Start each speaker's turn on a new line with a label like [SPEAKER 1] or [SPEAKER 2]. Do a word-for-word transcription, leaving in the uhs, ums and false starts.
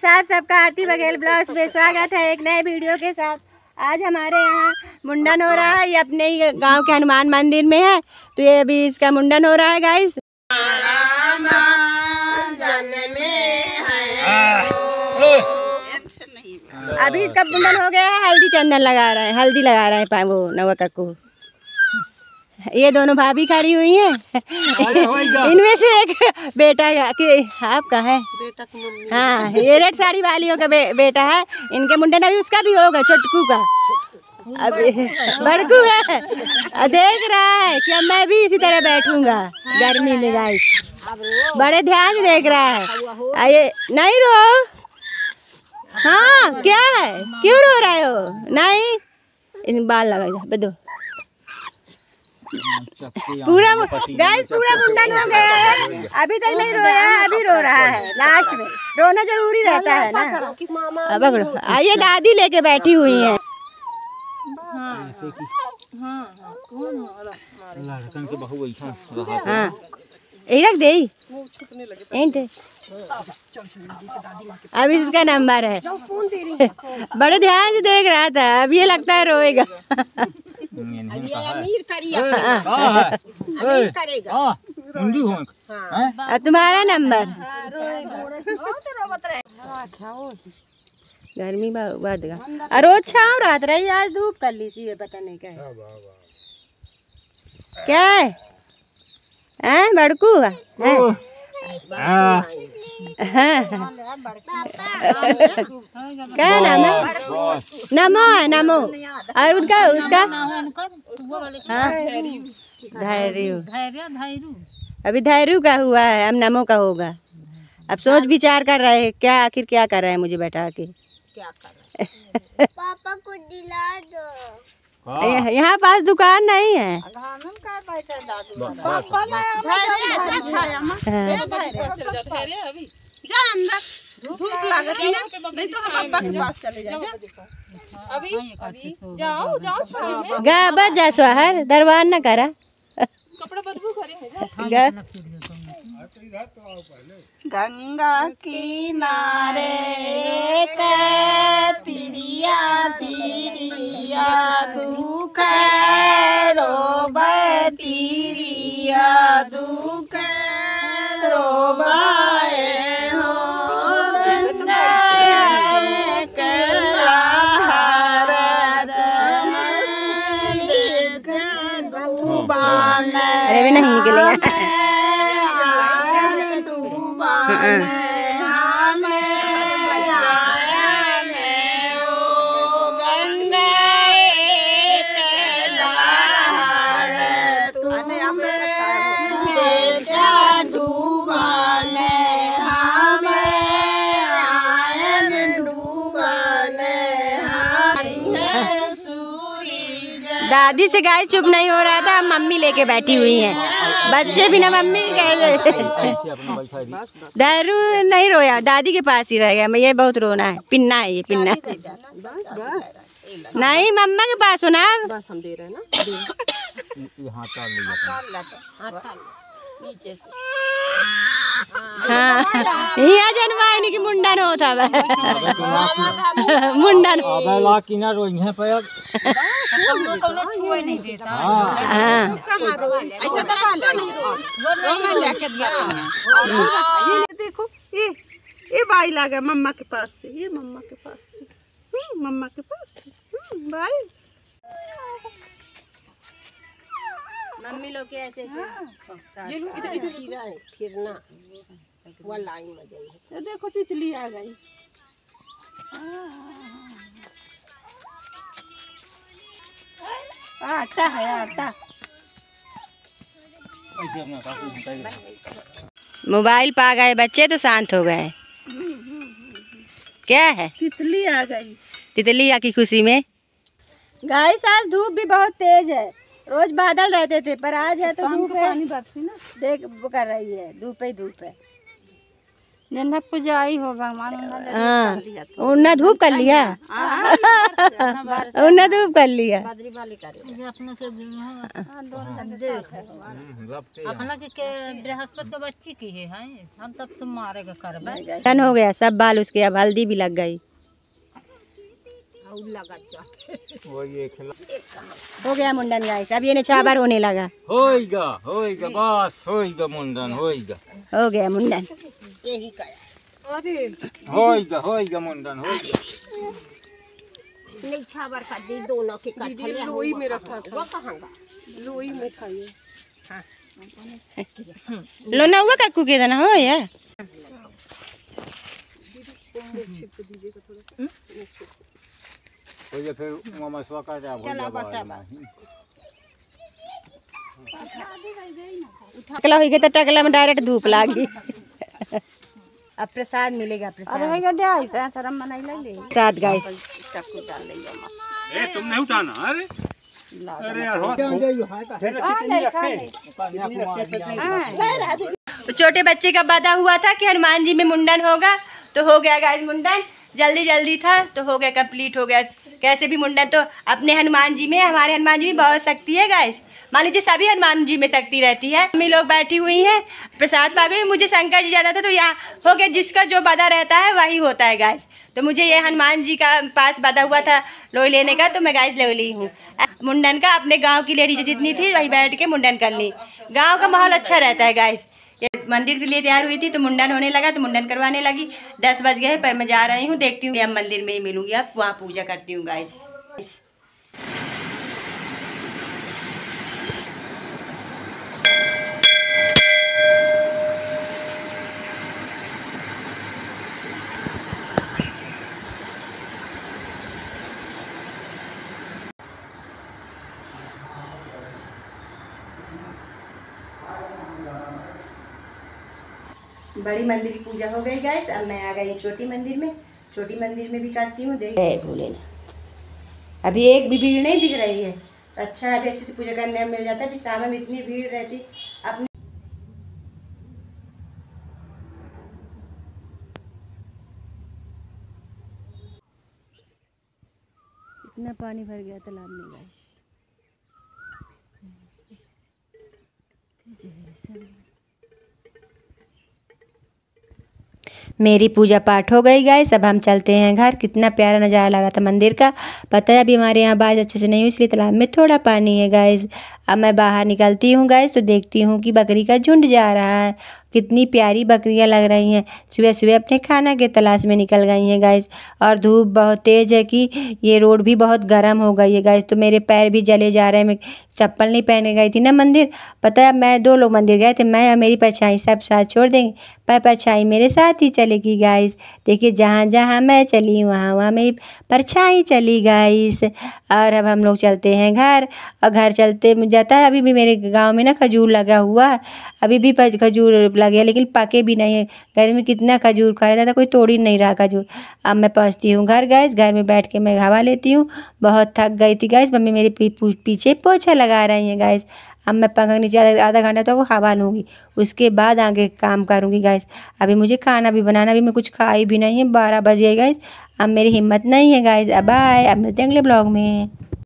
[SPEAKER 1] Guys आप सबका आरती Baghel blogs में स्वागत है एक नए वीडियो के साथ। आज हमारे यहाँ मुंडन हो रहा है। ये अपने ही गांव के हनुमान मंदिर में है, तो ये अभी इसका मुंडन हो रहा है गाइस। अभी इसका मुंडन हो गया है, हल्दी चंदन लगा रहा है, हल्दी लगा रहे हैं वो नवा कक्कू। ये दोनों भाभी खड़ी हुई हैं। इनमें से एक बेटा कि आपका है बेटा का मम्मी। हाँ, ये रेड साड़ी वालियों का बे, बेटा है। इनके मुंडन अभी उसका भी होगा, छोटकू का। अभी बड़कू है, देख रहा है कि अब मैं भी इसी तरह बैठूंगा गर्मी में गाइस। बड़े ध्यान से देख रहा है। आइए नहीं रो। हाँ क्या है, क्यों रो रहे हो? नहीं इन बाल लगा बदो। पूरा गाइस पूरा मुंडन हो गया है, अभी तक नहीं रोया, अभी रो रहा है। लास्ट में रोना जरूरी रहता है ना। अब आइए दादी लेके बैठी हुई हैं। हाँ यही रख दे। अब इसका नंबर है। बड़े ध्यान से देख रहा था, अब ये लगता है रोएगा। तुम्हारा नंबर गर्मी बढ़ गया। रोज छाव रात रही, आज धूप कर ली सी, पता नहीं क्या है। क्या है हैं बड़कू है? क्या नाम है? नमो है, नमो। और उनका उसका हाँ धैर्य। अभी धैर्य का हुआ है, अब नमो का होगा। अब सोच विचार कर रहे हैं क्या, आखिर क्या कर रहे हैं मुझे बैठा के। क्या कर रहे हैं? पापा को दिला दो। यहाँ पास दुकान नहीं है। गा जा सोहर दरबार न करा
[SPEAKER 2] गंगा किनारे तिरिया तिरिया दुख रोबे तिरिया दुख रोबाए हो
[SPEAKER 1] अरे भी नहीं निकलेगा। दादी से गाय चुप नहीं हो रहा था, मम्मी लेके बैठी हुई हैं। बच्चे भी ना मम्मी कैसे। दारू नहीं रोया, दादी के पास ही रह गया। मैं ये बहुत रोना है, पिन्ना है ये पिन्ना। नहीं मम्मा के पास हो ना। बस हम दे रहे हैं ना। नीचे से हाँ यहाँ जनवाइनी की मुंडन होता है। मुंडन
[SPEAKER 2] देखो ये ये बाई लगा मम्मा के पास से, ये मम्मा के पास से, मम्मा के पास से बाई।
[SPEAKER 1] मम्मी लोग के ऐसे ये लोग इधर इधर फिरा है, फिरना वो लाइन में जाइए।
[SPEAKER 2] देखो तितली आ गई। आटा है आटा।
[SPEAKER 1] मोबाइल पा गए बच्चे तो शांत हो गए। क्या है?
[SPEAKER 2] तितली आ गई।
[SPEAKER 1] तितली आ की खुशी में। गाइस आज धूप भी बहुत तेज है। रोज बादल रहते थे पर आज है तो धूप है। पानी ना देख वो कर रही है, धूप ही धूप है।
[SPEAKER 3] जन्नत पुजाई हो भगवान।
[SPEAKER 1] हाँ उन्ना धूप कर लिया, उन्ना धूप कर लिया।
[SPEAKER 3] अपना के बृहस्पति के बच्ची की है, हम तब से मारे का करबे।
[SPEAKER 1] टन हो गया सब बाल उसके, अब हल्दी भी लग गई। हो गया मुंडन गाइस, अब ये निछावर होने लगा।
[SPEAKER 4] होएगा होएगा बस होएगा मुंडन होएगा,
[SPEAKER 1] हो गया मुंडन।
[SPEAKER 3] यही का
[SPEAKER 2] अरे
[SPEAKER 4] होएगा होएगा मुंडन होएगा।
[SPEAKER 3] निछावर का दी दोनों के
[SPEAKER 2] दीदी लोई में रखा था, वो कहाँ गा? लोई में था ये।
[SPEAKER 1] लो ना हुआ काकू के ना हो या
[SPEAKER 4] तो ये फिर मामा स्वाका जा बोल जा
[SPEAKER 1] टकला हो गया तो टकला में डायरेक्ट धूप लागी। अब प्रसाद मिलेगा, प्रसाद
[SPEAKER 3] अरे भैया दे ऐसा शर्म मनाई ले
[SPEAKER 1] प्रसाद गाइस।
[SPEAKER 3] चाकू डाल ले
[SPEAKER 4] ए तुम नहीं उठाना। अरे अरे यार हो
[SPEAKER 1] तो छोटे बच्चे का वादा हुआ था कि हनुमान जी में मुंडन होगा, तो हो गया गाइस मुंडन। जल्दी जल्दी था तो हो गया, कंप्लीट हो गया। कैसे भी मुंडन तो अपने हनुमान जी में, हमारे हनुमान जी में बहुत शक्ति है गाइस। मान लीजिए सभी हनुमान जी में शक्ति रहती है। मम्मी लोग बैठी हुई हैं, प्रसाद पा गई। मुझे शंकर जी जाना था तो यहाँ हो गया, जिसका जो वादा रहता है वही होता है गाइस। तो मुझे ये हनुमान जी का पास वादा हुआ था लोई लेने का, तो मैं गाइस ले ली हूँ मुंडन का। अपने गाँव की लेडीज जितनी थी वही बैठ के मुंडन कर ली। गाँव का माहौल अच्छा रहता है गाइस। ये मंदिर के लिए तैयार हुई थी तो मुंडन होने लगा, तो मुंडन करवाने लगी। दस बज गए पर मैं जा रही हूँ, देखती हूँ अब मंदिर में ही मिलूंगी। अब वहाँ पूजा करती हूँ गाइस। बड़ी मंदिर की पूजा हो गई गाइस। अब मैं आ गई छोटी मंदिर में। छोटी मंदिर में भी करती हूँ। देख भोलेनाथ, अभी एक भी भीड़ नहीं दिख रही है। अच्छा है, अभी अच्छे से पूजा करने में मिल जाता है। अभी शाम में इतनी भीड़ रहती अपने। इतना पानी भर गया तालाब में गाइस। मेरी पूजा पाठ हो गई गाइस। अब हम चलते हैं घर। कितना प्यारा नज़ारा लग रहा था मंदिर का। पता है अभी हमारे यहाँ बारिश अच्छे से नहीं हुई, इसलिए तालाब में थोड़ा पानी है गाइस। अब मैं बाहर निकलती हूँ गाइस, तो देखती हूँ कि बकरी का झुंड जा रहा है। कितनी प्यारी बकरियाँ लग रही हैं। सुबह सुबह अपने खाना के तलाश में निकल गई हैं गाइस। और धूप बहुत तेज़ है कि ये रोड भी बहुत गर्म हो गई है गाइस। तो मेरे पैर भी जले जा रहे हैं। मैं चप्पल नहीं पहने गई थी ना मंदिर। पता है मैं दो लोग मंदिर गए थे, मैं और मेरी परछाई सब साथ छोड़ देंगे, पर परछाई मेरे साथ ही चलेगी गाइस। देखिए जहाँ जहाँ मैं चली वहाँ वहाँ मेरी परछाई चली गाइस। और अब हम लोग चलते हैं घर। और घर चलते जाता है। अभी भी मेरे गांव में ना खजूर लगा हुआ है, अभी भी खजूर लगे हैं, लेकिन पके भी नहीं है। घर में कितना खजूर खा रहा था, कोई तोड़ ही नहीं रहा खजूर। अब मैं पहुँचती हूँ घर गाइस। घर में बैठ के मैं हवा लेती हूँ। बहुत थक गई थी गाइस। मम्मी मेरे पी, पीछे पोछा लगा रही हैं गाइस। अब मैं पंखा के नीचे आधा घंटा तो हवा लूँगी, उसके बाद आगे काम करूँगी गाइस। अभी मुझे खाना भी बनाना, अभी मैं कुछ खाई भी नहीं है, बारह बजे गाइस। अब मेरी हिम्मत नहीं है गाइस। अब बाय, अब मिलते हैं अगले ब्लॉग में।